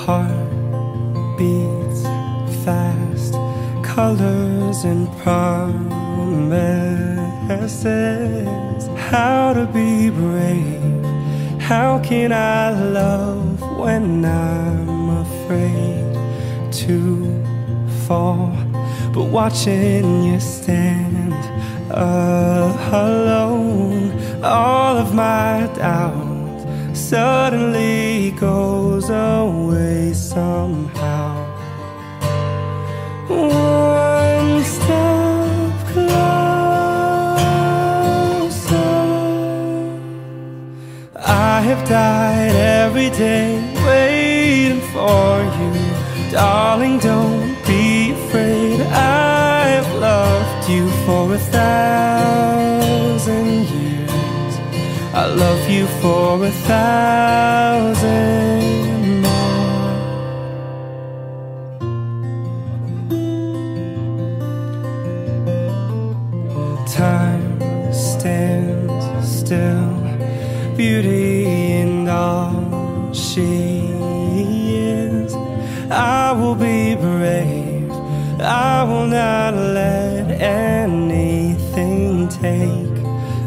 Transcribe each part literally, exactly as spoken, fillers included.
heart beats fast, colors and promises. How to be brave, how can I love when I'm afraid to fall? But watching you stand alone, all of my doubt suddenly goes away somehow. One step closer. I have died every day waiting for you. Darling, don't be afraid. I have loved you for a thousand years. I love you for a thousand more. Time stands still, beauty in all she is. I will be brave, I will not let anything take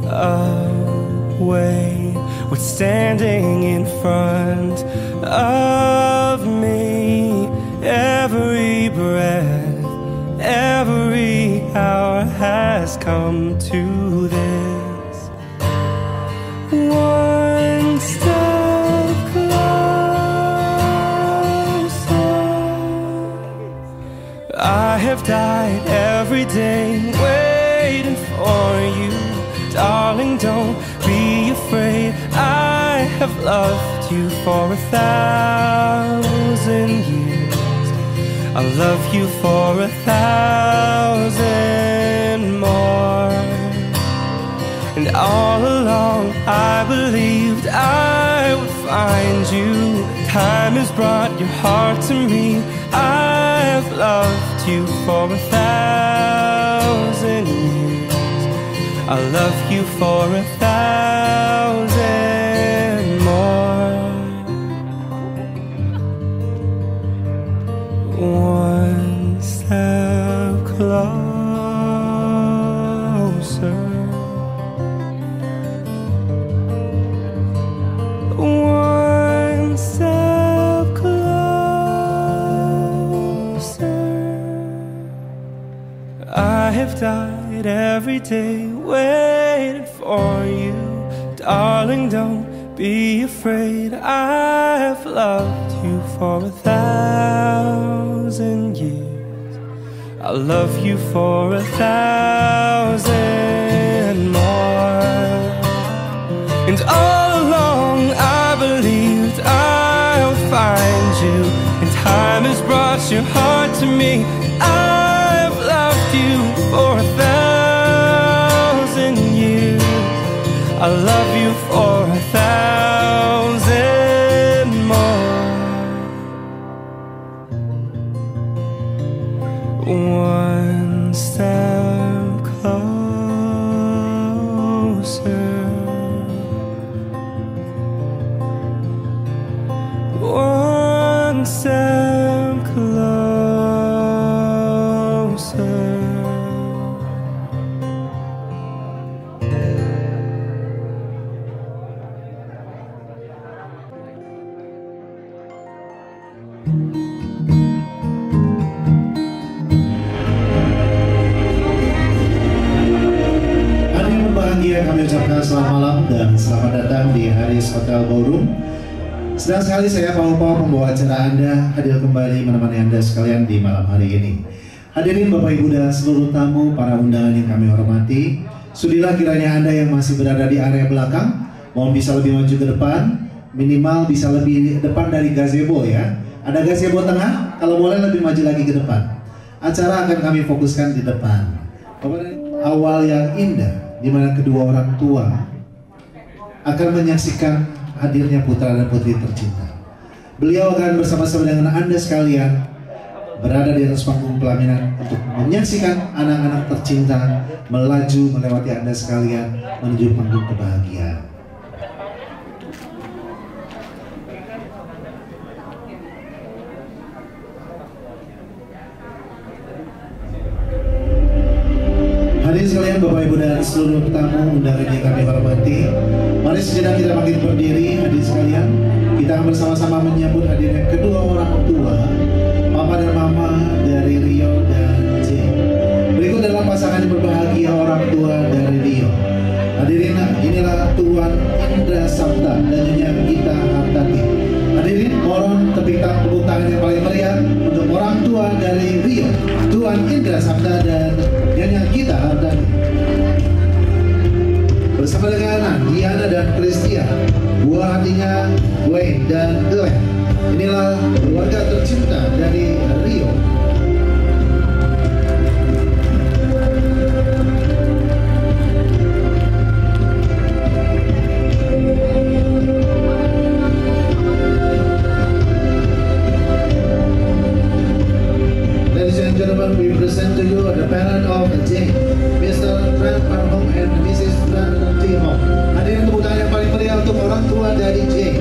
away what's standing in front of me. Every breath, every hour has come to this. One step closer. I have died every day waiting for you. Darling, don't be afraid. I have loved you for a thousand years. I love you for a thousand more. And all along I believed I would find you. Time has brought your heart to me. I have loved you for a thousand years. I love you for a thousand more. One step closer. One step closer. I have died every day waiting for you. Darling, don't be afraid. I have loved you for a thousand years. I love you for a thousand more. And all along I believed I would find you. And time has brought your heart to me. I've loved you for a thousand years. I love you for a thousand more. One step closer. One step closer. Kami ucapkan selamat malam dan selamat datang di Haris Hotel Ballroom. Senang sekali saya Pak Upa, pembawa acara Anda, hadir kembali menemani Anda sekalian di malam hari ini. Hadirin Bapak Ibu dan seluruh tamu, para undangan yang kami hormati, sudilah kiranya Anda yang masih berada di area belakang, mohon bisa lebih maju ke depan, minimal bisa lebih depan dari gazebo ya. Ada gazebo tengah, kalau boleh lebih maju lagi ke depan. Acara akan kami fokuskan di depan. Awal yang indah, di mana kedua orang tua akan menyaksikan hadirnya putra dan putri tercinta. Beliau akan bersama-sama dengan Anda sekalian berada di atas panggung pelaminan untuk menyaksikan anak-anak tercinta melaju melewati Anda sekalian menuju panggung kebahagiaan. seluruh tamu undangan yang kami hormati. Mari sejenak kita makin berdiri, hadirin sekalian. Kita akan bersama-sama menyambut hadirnya kedua orang tua, Papa dan Mama dari Rio dan Jane. Berikut adalah pasangan yang berbahagia, orang tua dari Rio. Hadirin, inilah Tuan Indra Sabda dan Nyonya Gita Hartati. Hadirin, mohon tepuk tangan yang paling meriah untuk orang tua dari Rio, Tuan Indra Sabda dan Nyonya Gita Hartati. Bersama dengan Diana dan Kristia, buah hatinya Wayne dan Glenn. Inilah keluarga tercinta dari Rio. Ladies and gentlemen, we present to you the parent of Jane, Mister Trent Parham and Missus Brandon Timo. Hadirin, tepuk tangan yang paling meriah untuk orang tua dari Jane.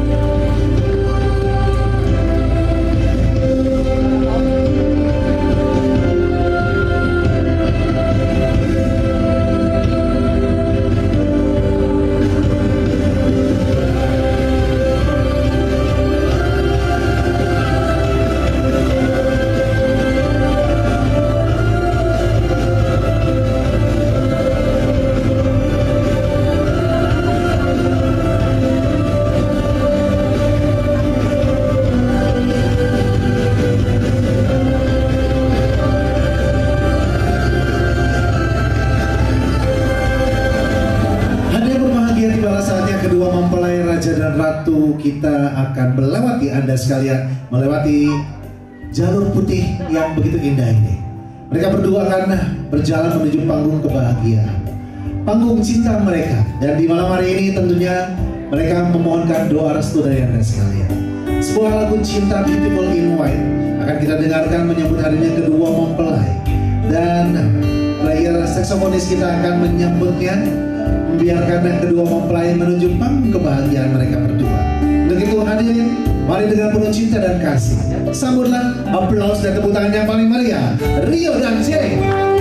Kita akan melewati Anda sekalian, melewati jalur putih yang begitu indah ini. Mereka berdua akan berjalan menuju panggung kebahagiaan, panggung cinta mereka. Dan di malam hari ini tentunya mereka memohonkan doa restu dari Anda sekalian. Sebuah lagu cinta Beautiful in White akan kita dengarkan menyambut harinya kedua mempelai. Dan player saksofonis kita akan menyambutnya, membiarkan kedua mempelai menuju panggung kebahagiaan mereka berdua. Untuk itu hadirin, mari dengan penuh cinta dan kasih sambutlah aplaus dan tepuk tangan yang paling meriah Rio dan Jane.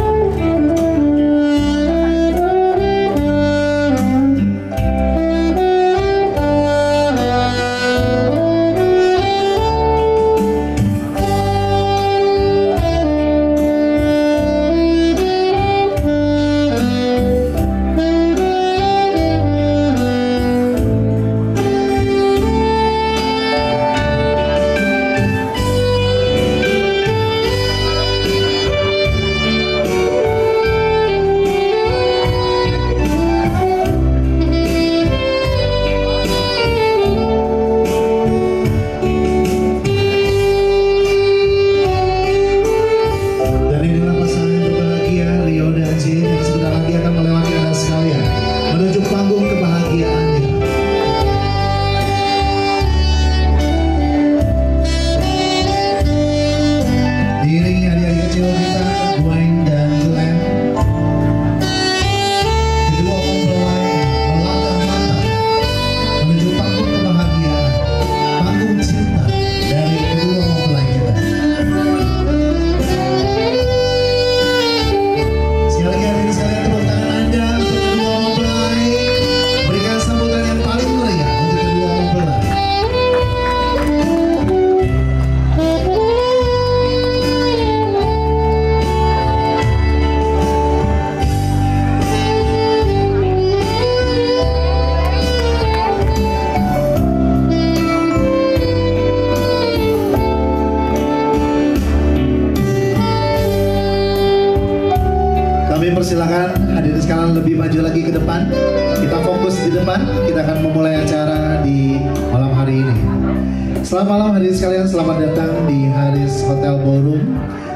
Silakan hadirin sekalian lebih maju lagi ke depan. Kita fokus di depan. Kita akan memulai acara di malam hari ini. Selamat malam hadirin sekalian, selamat datang di Haris Hotel Ballroom.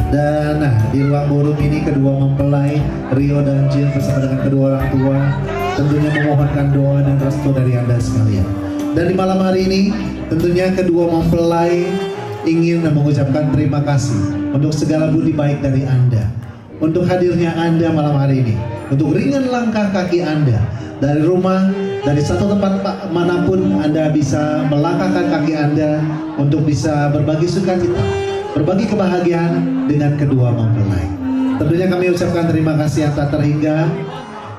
Dan nah, di ruang ballroom ini kedua mempelai Rio dan Jane bersama dengan kedua orang tua tentunya memohonkan doa dan restu dari Anda sekalian. Dan di malam hari ini tentunya kedua mempelai ingin mengucapkan terima kasih untuk segala budi baik dari Anda, untuk hadirnya Anda malam hari ini, untuk ringan langkah kaki Anda dari rumah, dari satu tempat manapun Anda bisa melangkahkan kaki Anda untuk bisa berbagi sukacita, berbagi kebahagiaan dengan kedua mempelai. Tentunya kami ucapkan terima kasih yang tak terhingga.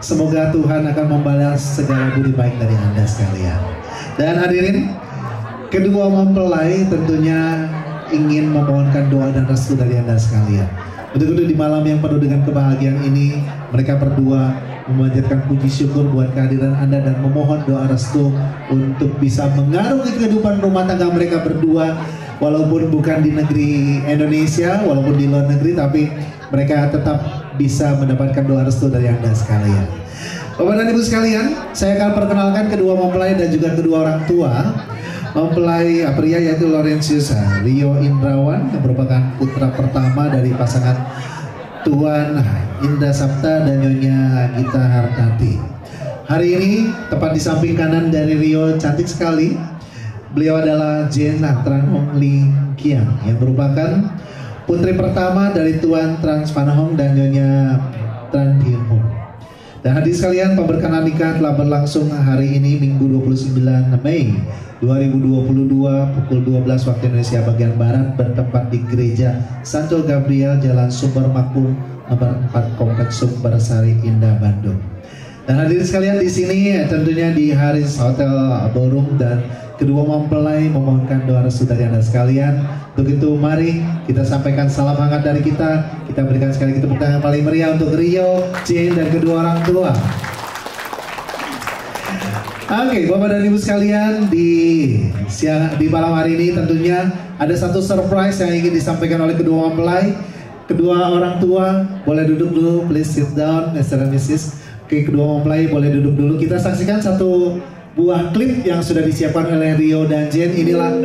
Semoga Tuhan akan membalas segala budi baik dari Anda sekalian. Dan hadirin, kedua mempelai tentunya ingin memohonkan doa dan restu dari Anda sekalian. Untuk itu di malam yang penuh dengan kebahagiaan ini, mereka berdua memanjatkan puji syukur buat kehadiran Anda dan memohon doa restu untuk bisa mengarungi kehidupan rumah tangga mereka berdua, walaupun bukan di negeri Indonesia, walaupun di luar negeri, tapi mereka tetap bisa mendapatkan doa restu dari Anda sekalian. Bapak dan Ibu sekalian, saya akan perkenalkan kedua mempelai dan juga kedua orang tua. Mempelai pria yaitu Laurentius Rio Indrawan yang merupakan putra pertama dari pasangan Tuan Indah Sapta dan Nyonya Gita Hartati. Hari ini tepat di samping kanan dari Rio, cantik sekali. Beliau adalah Jane Tran Hong Ling Kiang yang merupakan putri pertama dari Tuan Trans Van Hong dan Nyonya Tran Tien Hong. Dan hadirin sekalian, pemberkanan nikah telah berlangsung hari ini Minggu dua puluh sembilan Mei dua ribu dua puluh dua pukul dua belas waktu Indonesia bagian Barat bertempat di Gereja Santo Gabriel Jalan Sumber Makmur nomor empat Kompleks Sumber Sari Indah Bandung. Dan hadirin sekalian, di sini tentunya di Haris Hotel Ballroom dan kedua mempelai memohonkan doa restu dari Anda sekalian. Untuk itu mari kita sampaikan salam hangat dari kita. Kita berikan sekali tepuk tangan paling meriah untuk Rio, Jane dan kedua orang tua. Oke, okay, Bapak dan Ibu sekalian, di siang di malam hari ini tentunya ada satu surprise yang ingin disampaikan oleh kedua mempelai. Kedua orang tua boleh duduk dulu, please sit down, Mister and Missus Oke, okay, kedua mempelai boleh duduk dulu. Kita saksikan satu buah klip yang sudah disiapkan oleh Rio dan Jane. Inilah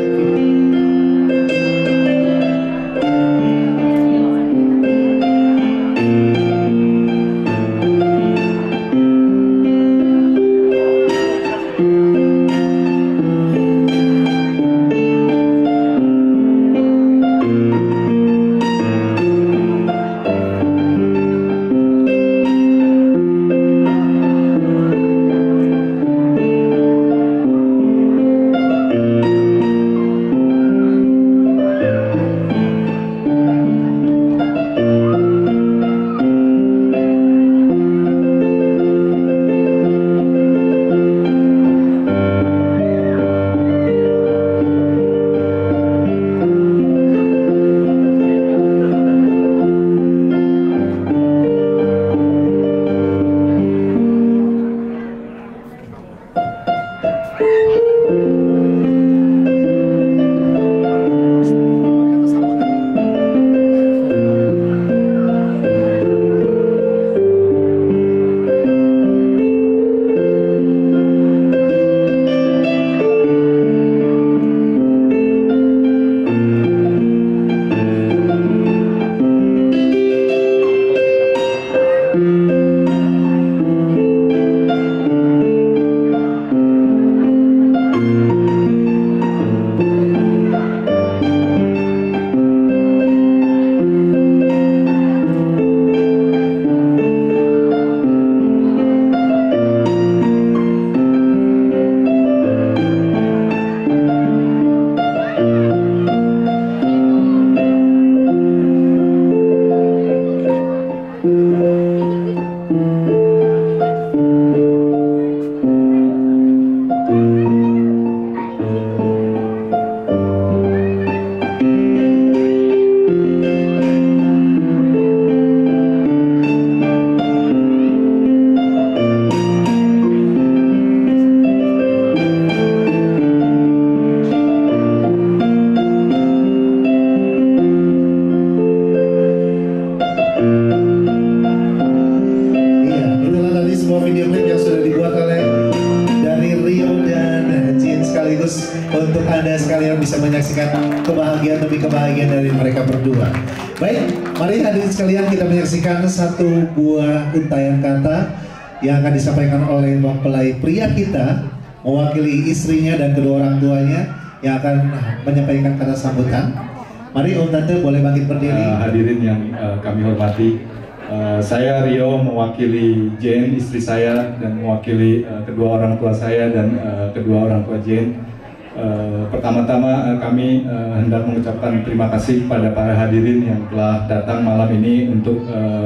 untuk Anda sekalian bisa menyaksikan kebahagiaan demi kebahagiaan dari mereka berdua. Baik, mari hadirin sekalian kita menyaksikan satu buah untayan kata yang akan disampaikan oleh mempelai pria kita mewakili istrinya dan kedua orang tuanya yang akan menyampaikan kata sambutan. Mari Om Tante boleh bangkit berdiri. Uh, hadirin yang uh, kami hormati, uh, saya Rio mewakili Jane istri saya dan mewakili uh, kedua orang tua saya dan uh, kedua orang tua Jane. Uh, Pertama-tama uh, kami uh, hendak mengucapkan terima kasih kepada para hadirin yang telah datang malam ini untuk uh,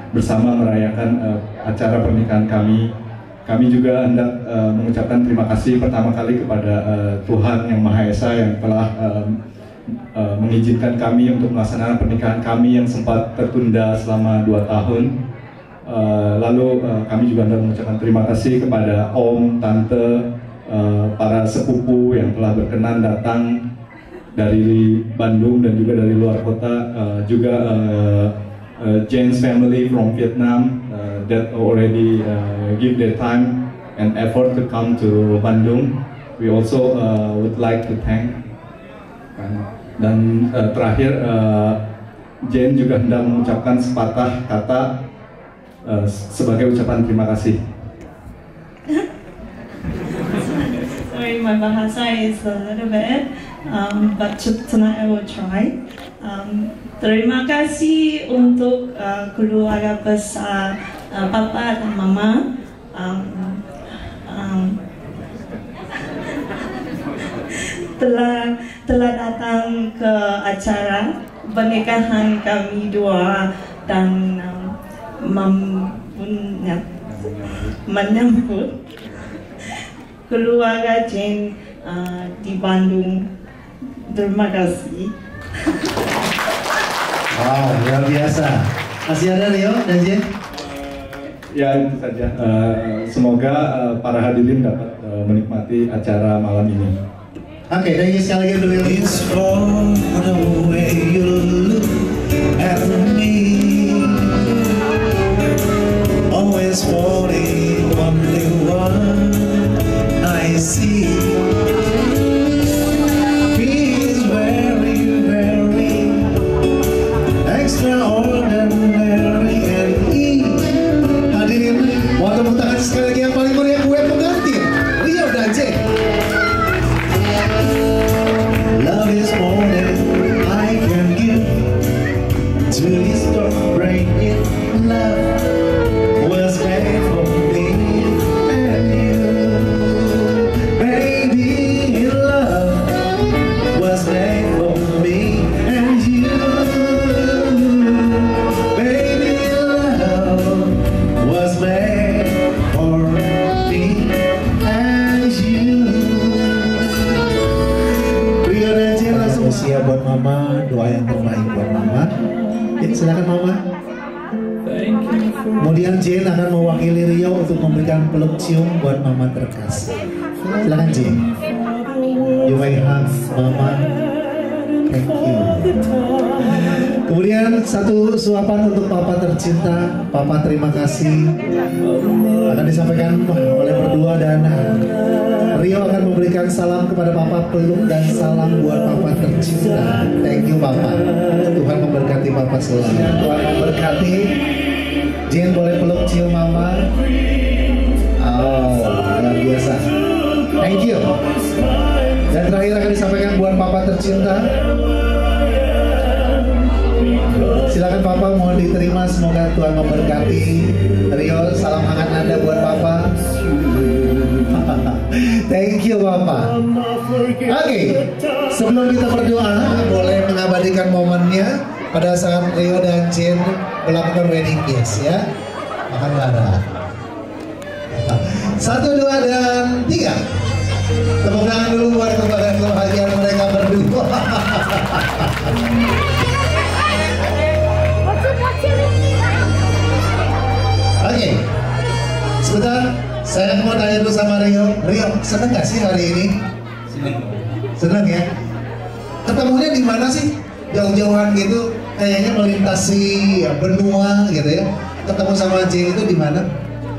bersama merayakan uh, acara pernikahan kami. Kami juga hendak uh, mengucapkan terima kasih pertama kali kepada uh, Tuhan Yang Maha Esa yang telah uh, uh, mengizinkan kami untuk melaksanakan pernikahan kami yang sempat tertunda selama dua tahun. Uh, lalu uh, kami juga hendak mengucapkan terima kasih kepada om, tante, uh, para sepupu yang telah berkenan datang dari Bandung dan juga dari luar kota, uh, juga uh, uh, Jane's family from Vietnam uh, that already uh, give their time and effort to come to Bandung. We also uh, would like to thank. Dan uh, terakhir uh, Jane juga hendak mengucapkan sepatah kata uh, sebagai ucapan terima kasih. Sorry, my bahasa is a little bit, um, but tonight I will try. Um, terima kasih untuk uh, keluarga besar uh, Papa dan Mama. Um, um, telah telah datang ke acara pernikahan kami dua dan um, mem- menyambut keluarga Jane uh, di Bandung. Terima kasih. Wow, luar biasa. Masih ada Rio dan Jane? Ya, itu saja. Uh, semoga uh, para hadirin dapat uh, menikmati acara malam ini. Oke, okay, thank you sekali lagi Rio. It's for the way you look at me. Always falling, only one I see. He's very, very extraordinary and he. Hadirin, mau tepuk tangan sekali lagi yang paling meriah gue pengantin Rio dan Jane. Love is more than I can give to this brain in love was made for me and you. Baby, love was made for me and you. Baby, love was made for me and you. Rio dan Jane langsung usia buat Mama, doa yang terbaik buat Mama. Ya, silakan Mama. Kemudian Jane akan mewakili Rio untuk memberikan peluk cium buat Mama terkasih. Silakan Jane. You may hug Mama. Thank you. Kemudian satu suapan untuk Papa tercinta. Papa terima kasih. Akan disampaikan oleh berdua dan Rio akan memberikan salam kepada Papa, peluk dan salam buat Papa tercinta. Thank you Papa. Tuhan memberkati Papa selalu. Tuhan memberkati. Jane boleh peluk cium Mama. Oh, luar biasa. Thank you. Dan terakhir akan disampaikan buat Papa tercinta. Silakan Papa, mohon diterima. Semoga Tuhan memberkati. Rio, salam hangat Anda buat Papa. Thank you Papa. Oke, okay. Sebelum kita berdoa, boleh mengabadikan momennya pada saat Rio dan Jane melakukan wedding kiss ya. Makan lara. Satu, dua, dan tiga. Tepuk tangan dulu buat kepada kebahagiaan mereka berdua. Oke, okay. Sebentar. Saya mau tanya dulu sama Rio. Rio, seneng gak sih hari ini? Seneng. Seneng ya? Ketemunya di mana sih? Jauh-jauhan gitu, kayaknya melintasi ya, benua gitu ya. Ketemu sama Jane itu di mana?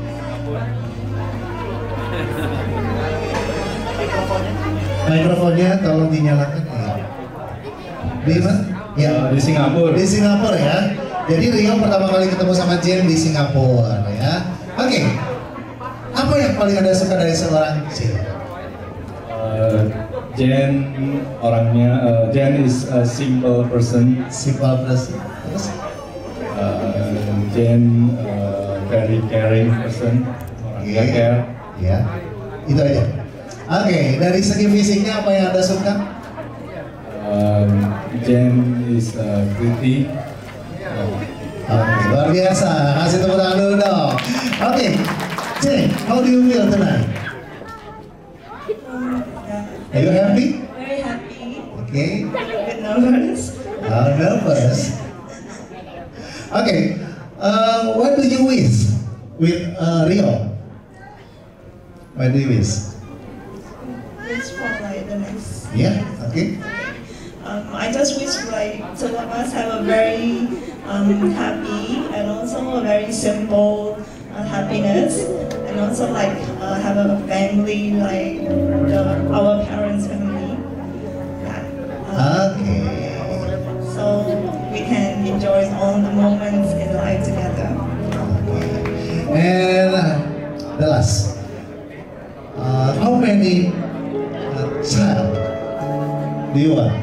Mikrofonnya tolong dinyalakan ya. Di mana? Ya, di Singapura. Di Singapura ya. Jadi Rio pertama kali ketemu sama Jane di Singapura ya. Oke. Okay. Apa yang paling Anda suka dari seorang Jane? Uh, Jane orangnya, uh, Jane is a simple person. Simple person. Terus? Uh, Jane uh, very caring person. Orangnya Okay. care. Ya, itu aja. Oke, okay, dari segi fisiknya apa yang Anda suka? Um, Jane is uh, pretty. Uh, Oke, luar biasa. Kasih tepuk tangan dulu dong. Oke, Jane, how do you feel tonight? Um, yeah. Are you happy? Very happy. Okay. A little bit nervous. Oh, nervous. Okay, uh, what do you wish with uh, Rio? What do you wish? Wish for like the next. Yeah, okay. Um, I just wish like two of us have a very um, happy and also a very simple uh, happiness, and also like uh, have a family like the, our parents' family. Yeah. Okay. So we can enjoy all the moments in life together. And uh, the last, uh, how many uh, child do you want?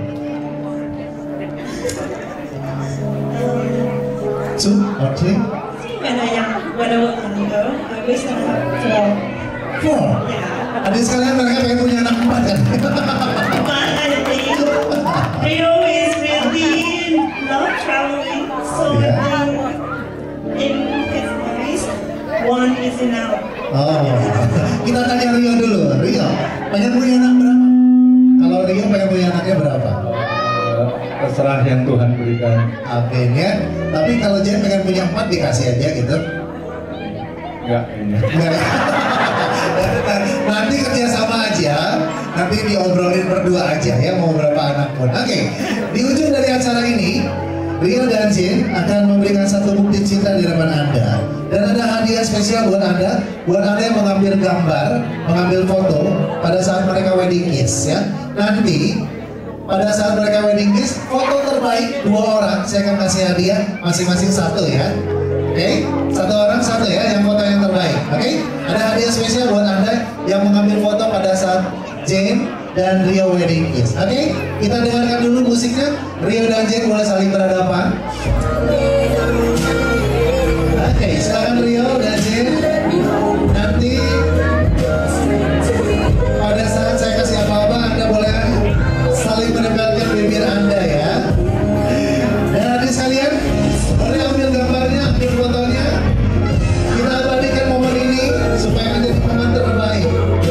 Two or three? When I young, when I was younger, I wish I had four. Four? Yeah. Adik sekalian mereka pengen punya anak empat kan? But I think Rio is really love traveling, so Yeah. I think in his eyes, one is enough. Oh, kita tanya Rio dulu. Rio, pengen punya anak berapa? Kalau Rio pengen punya anaknya berapa? Uh, terserah yang Tuhan berikan. Amin ya. Tapi kalau Jen pengen punya empat dikasih aja gitu. Enggak kayaknya. Enggak. Nanti kerjasama aja, nanti diobrolin berdua aja ya mau berapa anak pun. Oke, di ujung dari acara ini Rio dan Jin akan memberikan satu bukti cinta di depan Anda. Dan ada hadiah spesial buat Anda, buat Anda yang mengambil gambar, mengambil foto pada saat mereka wedding kiss ya. Nanti pada saat mereka wedding kiss, foto terbaik dua orang saya akan kasih hadiah masing-masing satu ya. Oke, okay? Satu orang satu ya yang foto yang terbaik. Oke, okay? Ada hadiah spesial buat Anda yang mengambil foto pada saat Jane dan Rio wedding kiss. Oke, okay? Kita dengarkan dulu musiknya. Rio dan Jane boleh saling berhadapan. Oke, okay, silakan Rio dan Jane. Nanti pada saat saya kasih apa-apa, Anda boleh saling menempelkan bibir Anda ya. Dan adik sekalian, boleh ambil gambarnya, ambil fotonya. Kita abadikan momen ini supaya menjadi momen terbaik.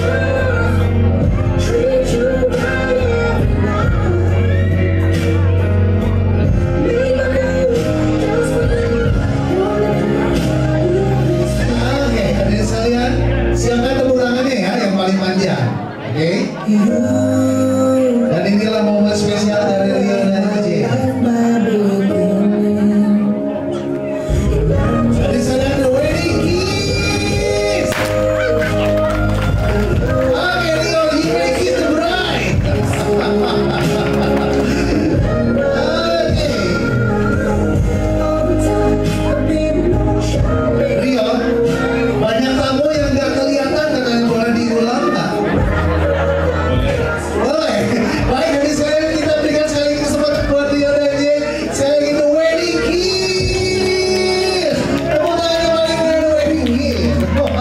Oke, adik sekalian, siapkan tepuk tangannya ya, yang paling panjang. Oke. Dan inilah momen spesial dari Rio dan Jane. Jadi sedang the wedding kiss. Oke Rio, you may kiss the bride. Oke. Rio, banyak tamu yang nggak kelihatan, dengan boleh diulang nggak? Boleh. Baik, jadi sekalian kita berikan sekali kesempatan buat Rio dan Jane. Saya ingin the wedding kiss. Tepuk tangan yang paling meriah the wedding kiss.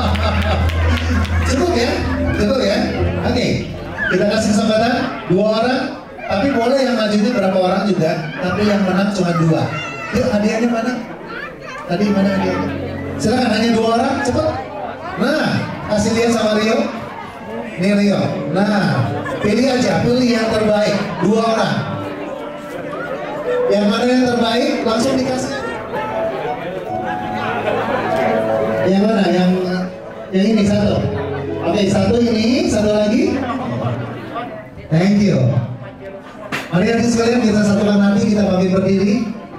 Cukup ya? Cukup ya? Oke. Kita kasih kesempatan dua orang. Tapi boleh yang maju ini berapa orang juga. Tapi yang menang cuma dua. Yuk, hadiahnya mana? Tadi mana hadiahnya? Silakan, hanya dua orang, cepet. Nah, kasih lihat sama Rio. Nih Rio. Nah, pilih aja, pilih yang terbaik. Dua orang. Yang mana yang terbaik langsung dikasih. Yang mana? Yang yang ini satu. Oke, satu ini, satu lagi. Thank you. Mari adik sekalian kita satukan hati, kita pamit berdiri.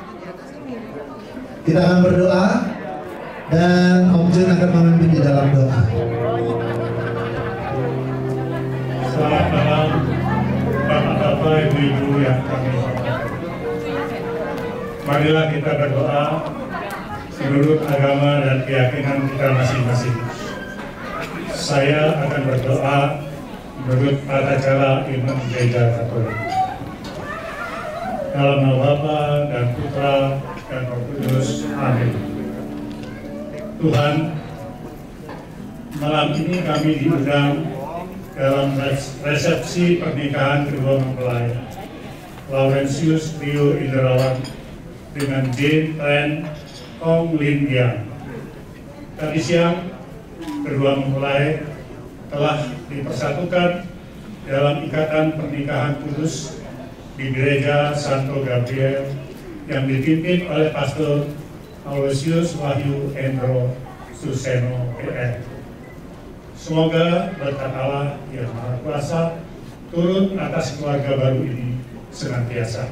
Kita akan berdoa dan Om Jun akan memimpin di dalam doa. Selamat malam Bapak-bapak, Ibu-ibu yang kami hormati. Marilah kita berdoa menurut agama dan keyakinan kita masing-masing. Saya akan berdoa menurut tata cara iman Gereja Katolik. Dalam nama Bapa dan Putra dan Roh Kudus. Amin. Tuhan, malam ini kami diundang dalam resepsi pernikahan kedua mempelai Laurentius Rio Indrawan dengan Jane Tran Hong Lin Yang. Tadi siang, kedua mempelai telah dipersatukan dalam ikatan pernikahan kudus di Gereja Santo Gabriel yang dipimpin oleh Pastor Aloysius Wahyu Endro Suseno P R. Semoga berkat Allah yang Maha Kuasa turun atas keluarga baru ini senantiasa.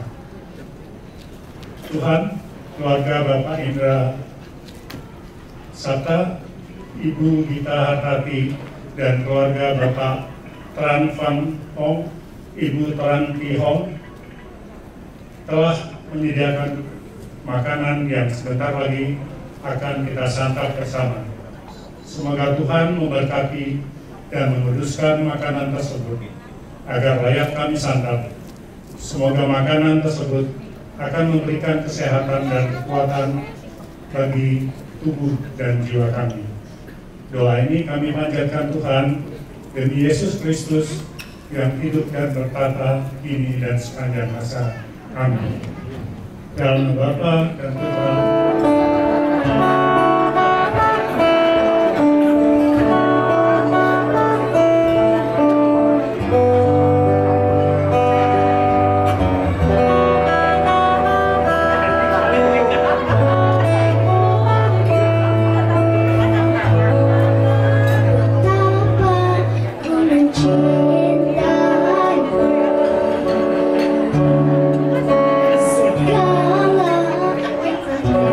Tuhan, keluarga Bapak Indra Sapta, Ibu Gita Hartati, dan keluarga Bapak Tran Van Hong, Ibu Tran Ki Hong, telah menyediakan makanan yang sebentar lagi akan kita santap bersama. Semoga Tuhan memberkati dan menguduskan makanan tersebut agar layak kami santap. Semoga makanan tersebut akan memberikan kesehatan dan kekuatan bagi tubuh dan jiwa kami. Doa ini kami panjatkan Tuhan demi Yesus Kristus yang hidup dan bertata kini dan sepanjang masa. Amin. Dalam nama Bapa dan Putra Segala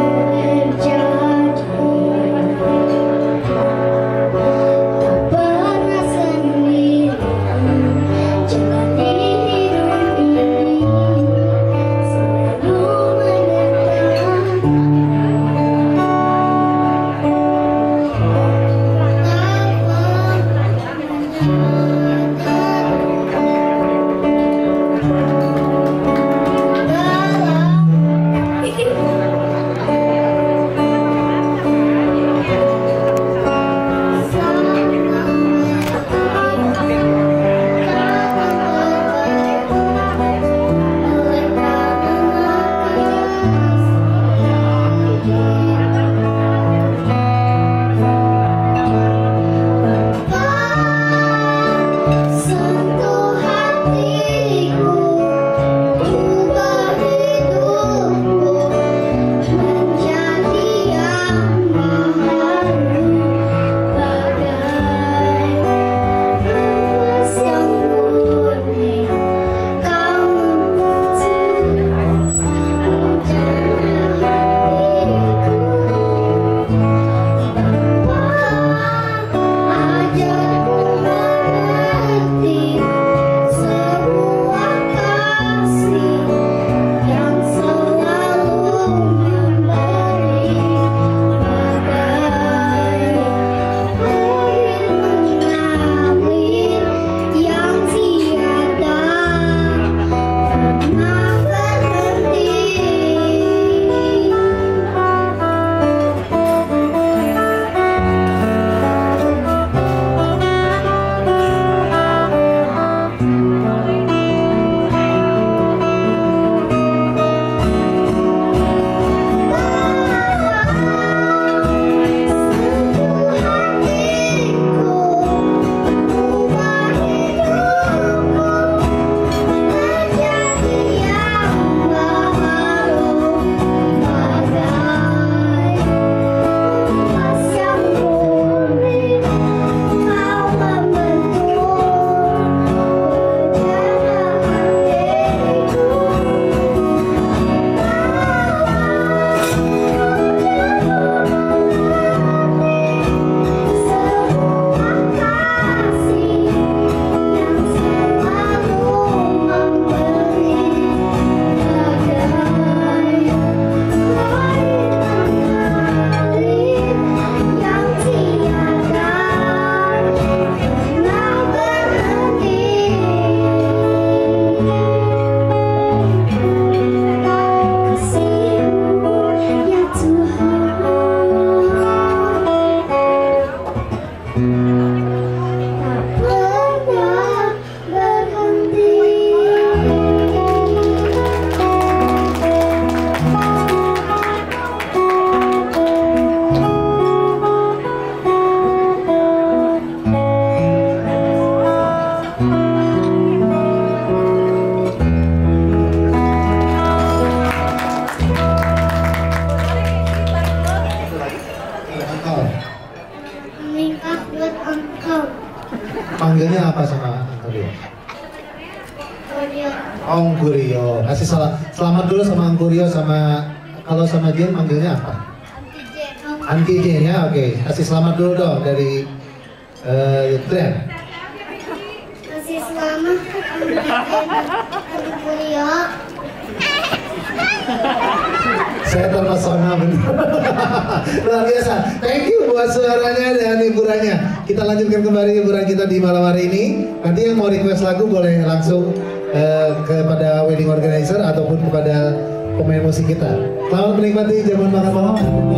manggilnya apa sama Uncle Rio? Om Rio. Kasih salam, selamat dulu sama Uncle Rio, sama kalau sama Jen manggilnya apa? Anti Jen ya, oke. Okay. Kasih selamat dulu dong dari uh, Tren. Kasih selamat Uncle Rio. Saya terpesona benar. Luar biasa. Thank you buat suaranya dan hiburannya. Kita lanjutkan kembali hiburan kita di malam hari ini. Nanti yang mau request lagu boleh langsung uh, kepada wedding organizer ataupun kepada pemain musik kita. Selamat menikmati jamuan makan malam.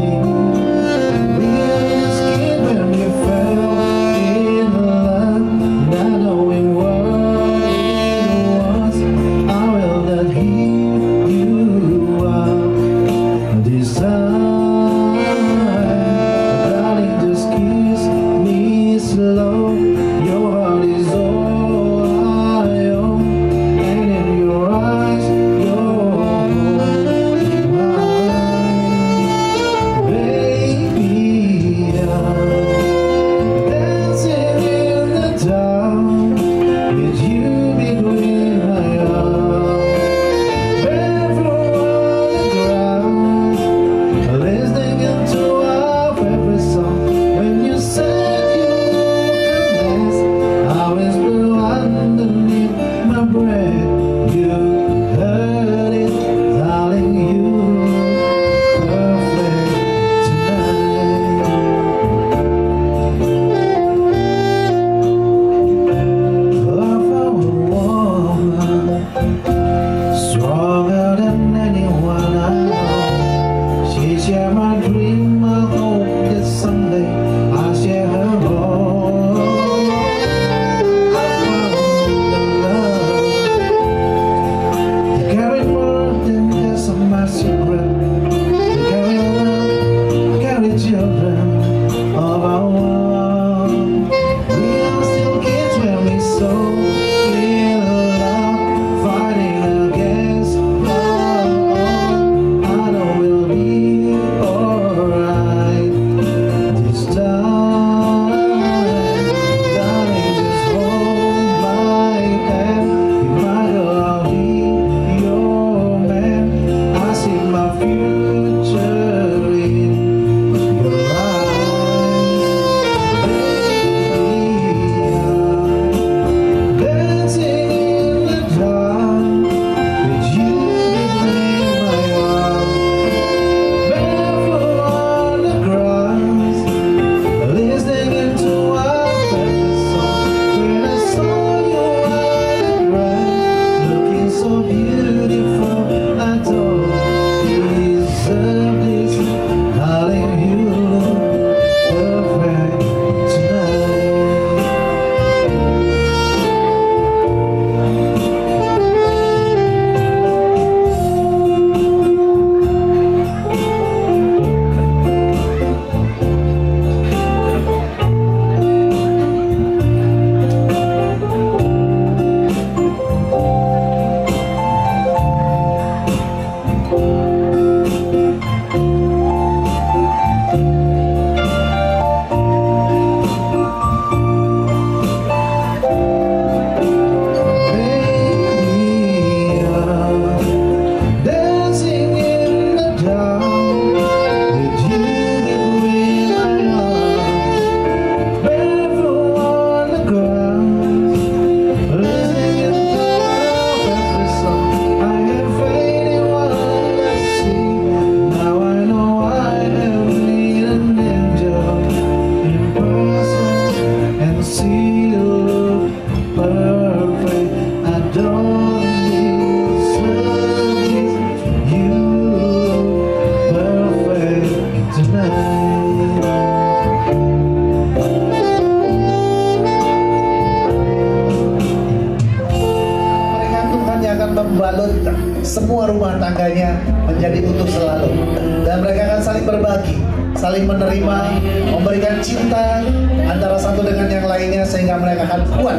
semua rumah tangganya menjadi utuh selalu, dan mereka akan saling berbagi, saling menerima, memberikan cinta antara satu dengan yang lainnya sehingga mereka akan kuat.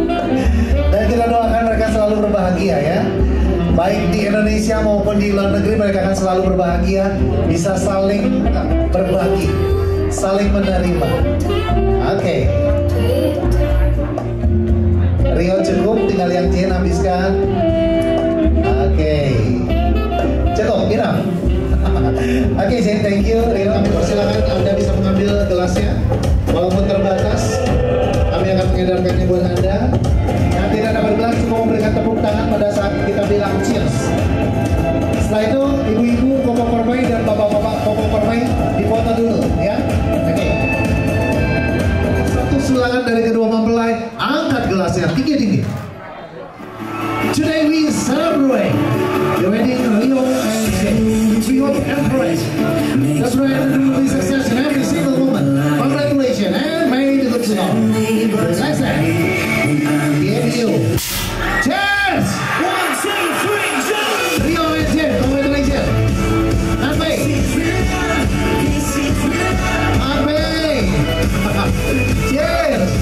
Dan kita doakan mereka selalu berbahagia ya, baik di Indonesia maupun di luar negeri. Mereka akan selalu berbahagia, bisa saling berbagi, saling menerima. Oke okay. tinggal yang Jen habiskan. Oke, okay. Cukup, enough. Oke, okay, Jen, thank you. Rio, kami persilakan Anda bisa mengambil gelasnya, walaupun terbatas. Kami akan mengedarkannya buat Anda. Yang tidak dapat gelas cukup memberikan tepuk tangan pada saat kita bilang cheers. Setelah itu, ibu-ibu Kopo Permai dan bapak-bapak Kopo Permai dipoto dulu, ya. Oke. Okay. Satu silakan dari kedua mempelai, angkat gelasnya tinggi-tinggi. Today we celebrate the wedding Rio and Jen. We hope and pray that bride will be success in every single moment. Congratulations and may the good song. Let's say, here you. Cheers! One, two, three, jump! Rio and Jen, congratulations. And May. And May. Cheers!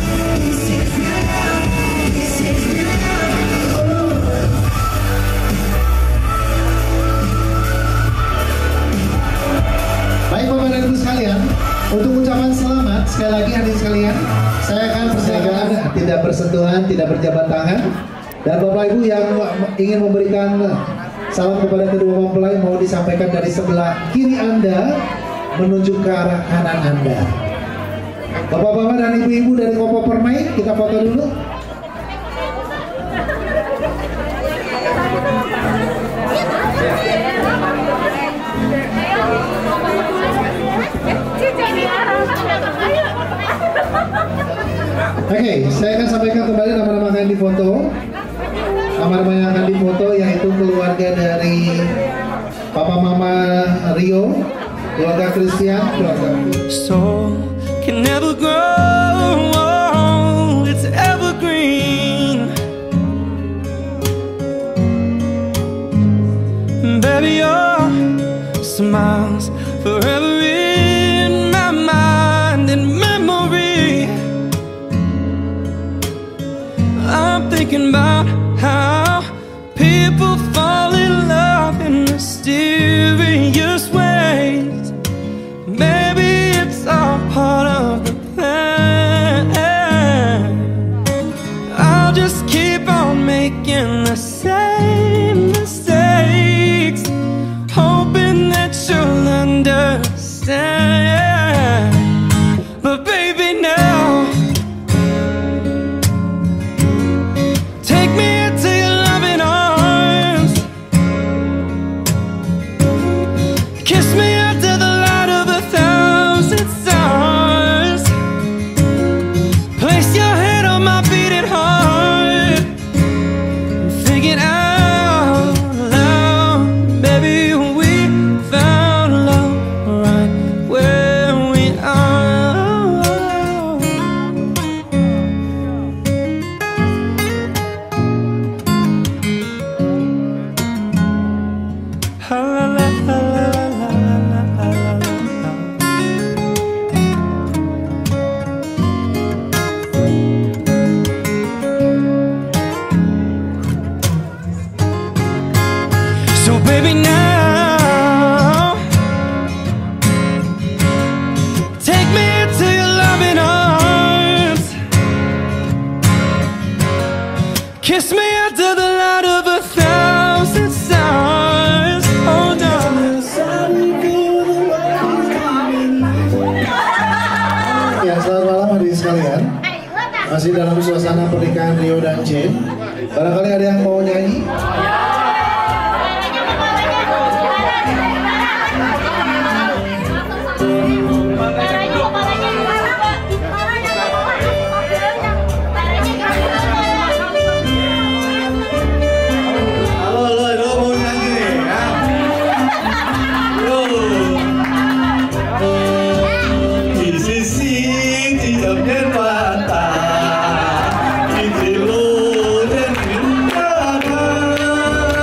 Baik Bapak dan Ibu sekalian, untuk ucapan selamat sekali lagi hadirin sekalian, saya akan persilakan tidak bersentuhan, tidak berjabat tangan, dan Bapak Ibu yang ingin memberikan salam kepada kedua mempelai mau disampaikan dari sebelah kiri Anda menuju ke arah kanan Anda. Bapak-bapak dan ibu-ibu dari Kopo Permai, kita foto dulu. Oke, okay, saya akan sampaikan kembali nama-nama yang akan difoto. Nama-nama yang akan difoto yaitu keluarga dari Papa Mama Rio, keluarga Christian, keluarga. So can never grow, it's evergreen. Baby, your smiles forever in my mind and memory. I'm thinking about how people fall in love in mysterious ways. Maybe it's all part of the plan. I'll just keep on making the same mistakes, hoping that you'll understand. But baby, now take me into your loving arms, kiss me under the light of a thousand stars, place your head on my beating heart, and figure it out loud. Baby, we found love right where we are. La, la, la, la, la, la, la, la, la. So baby, now take me into your loving arms, kiss me under the light of a thousand stars. Hold on. Ya, selamat malam hadirin sekalian. Masih dalam suasana pernikahan Rio dan Jen. Barangkali ada yang mau nyanyi? Halo, halo, halo, mau nyanyi nih ya? Halo. Di sisi tidak bermata, di timur dan di barat.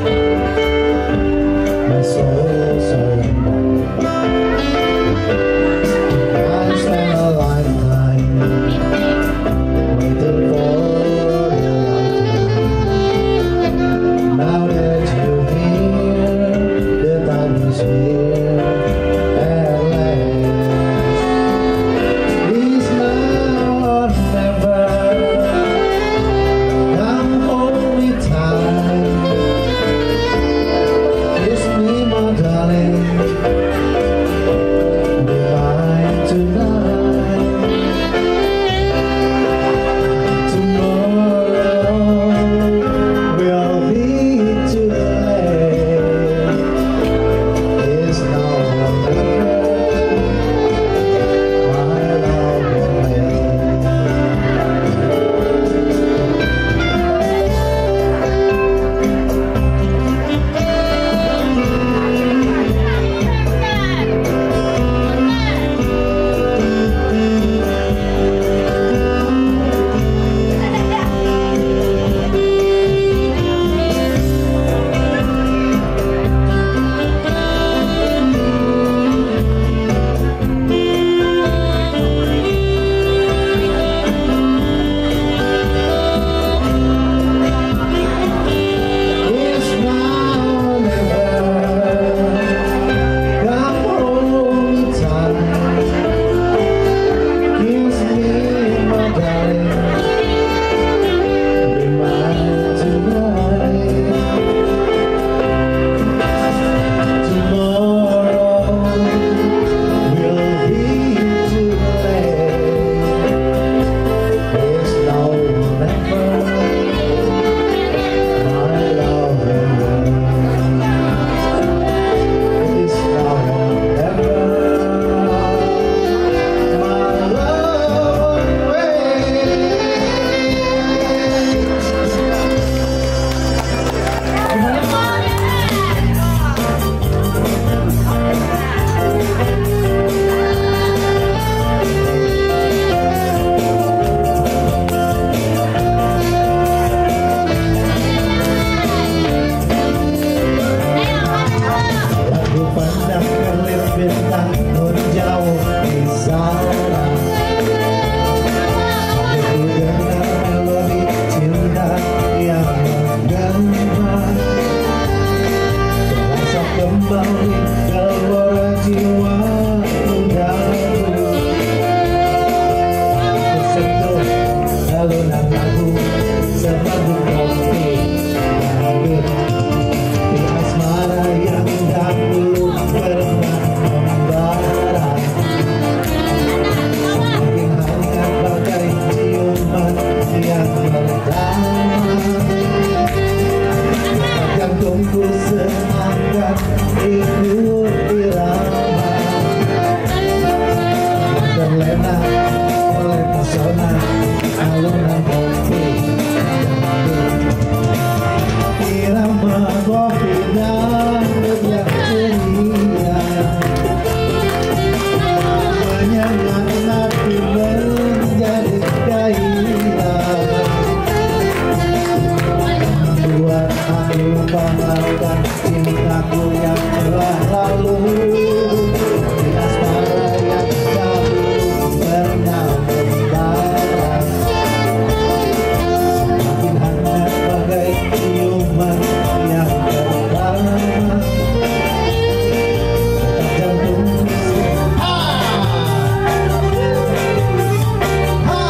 my soul so warm. I spent a lifetime waiting for your light. Now that you're here, the time is here at last. It's now or never. Come hold me tight. Kiss me, my darling. Be mine tonight. Tomorrow will be too late. It's now or never. My love will wait. It's now or never. Come hold me tight. Kiss me, my darling. Be mine tonight. Tomorrow will be too late. It's now or never. My love will wait. It's now or never. My love will wait. Aku pandang kelip bintang menjauh di sana. Aku dengar melodi cinta yang menggema. Terasa kembali gelora jiwa mudaku. Tersentuh alunan lagu serbaguna kopi. Di asmara yang dahulu pernah membara, semakin hangat bagai ciuman yang pertama. Jantungku semangat ikut irama, terlena oleh pesona alunan kopi. Irama kopi dangdut yang ceria menyengat hati menjadi gairah, membuat aku lupakan cintaku yang telah lalu. Di asmara yang dahulu pernah membara, semakin hangat bagai ciuman yang pertama. Detak jantungku ha! Ha!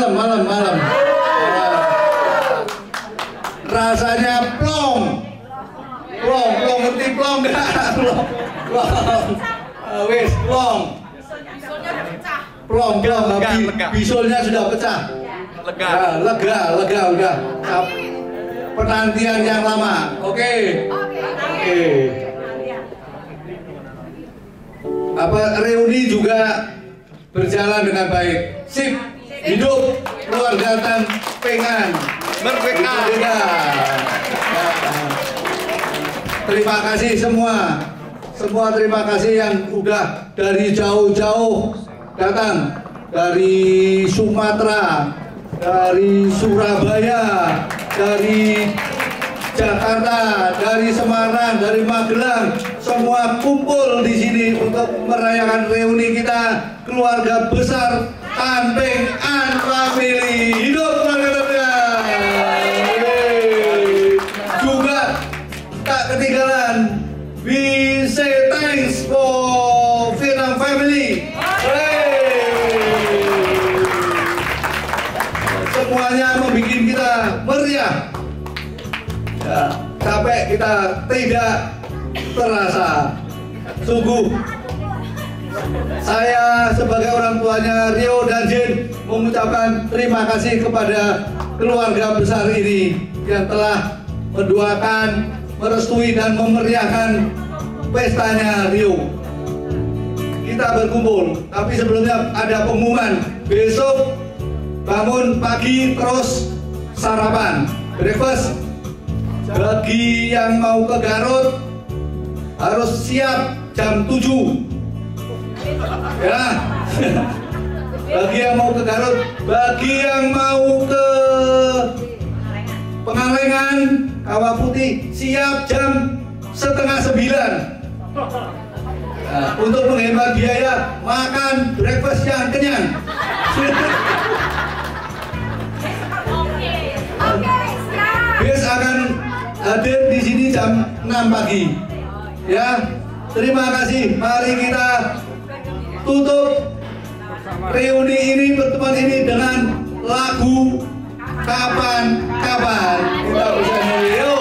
malam, malam, malam. Rasanya plong. Plong, plong, ngerti plong gak? Plong, plong. Uh, wis, plong. Plong, plong, lega, bi lega. bisulnya sudah pecah. Lega. Ya, lega, lega, udah. Penantian yang lama, oke. Oke. Apa reuni juga berjalan dengan baik. Sip, hidup keluarga Tampengan. Merdeka. Merdeka. Ya. Terima kasih semua. Semua terima kasih yang udah dari jauh-jauh datang, dari Sumatera, dari Surabaya, dari Jakarta, dari Semarang, dari Magelang, semua kumpul di sini untuk merayakan reuni kita keluarga besar Tampengan Family. Hidup keluarga Tampengan. Juga tak ketinggalan, we say thanks for Vietnam Family. Semuanya membuat kita meriah. Ya, sampai kita tidak terasa. Sungguh saya sebagai orang tuanya Rio dan Jin mengucapkan terima kasih kepada keluarga besar ini yang telah mendoakan, merestui dan memeriahkan pestanya Rio. Kita berkumpul, tapi sebelumnya ada pengumuman. Besok bangun pagi terus sarapan, breakfast. Bagi yang mau ke Garut harus siap jam tujuh. Ya. Bagi yang mau ke Garut, bagi yang mau ke Pengalengan, Kawah Putih siap jam setengah sembilan. Nah, untuk menghemat biaya, makan breakfast yang kenyang. Bis akan hadir di sini jam enam pagi. Ya, terima kasih. Mari kita tutup reuni ini, pertemuan ini dengan lagu Kapan Kapan. Kita bersama. Yo.